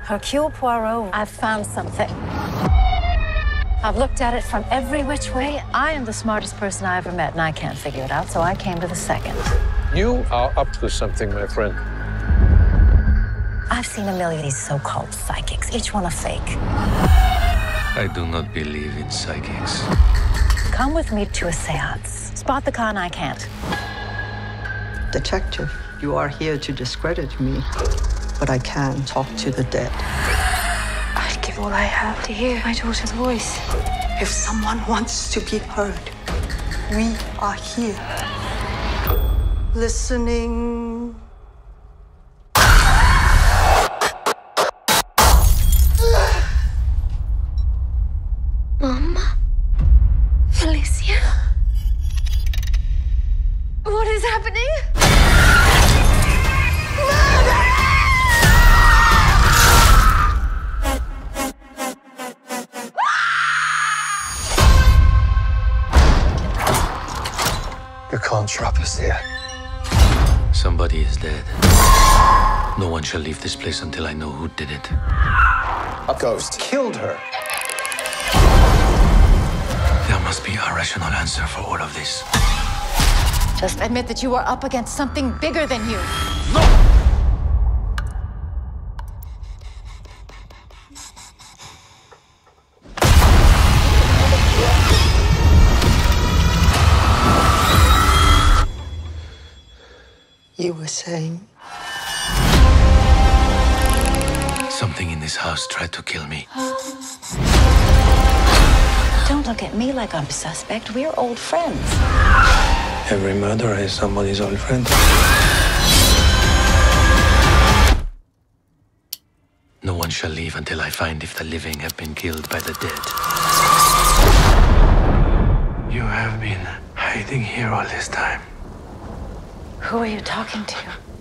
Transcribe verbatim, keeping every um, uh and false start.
Hercule Poirot, I've found something. I've looked at it from every which way. I am the smartest person I ever met, and I can't figure it out, so I came to the second. You are up to something, my friend. I've seen a million of these so-called psychics, each one a fake. I do not believe in psychics. Come with me to a seance. Spot the con I can't. Detective, you are here to discredit me, but I can talk to the dead. I'd give all I have to hear my daughter's voice. If someone wants to be heard, we are here. Listening. Mama? Felicia? What is happening? You can't trap us here. Somebody is dead. No one shall leave this place until I know who did it. A ghost killed her. There must be a rational answer for all of this. Just admit that you are up against something bigger than you. No! You were saying? Something in this house tried to kill me. Don't look at me like I'm suspect. We're old friends. Every murderer is somebody's old friend. No one shall leave until I find if the living have been killed by the dead. You have been hiding here all this time. Who are you talking to?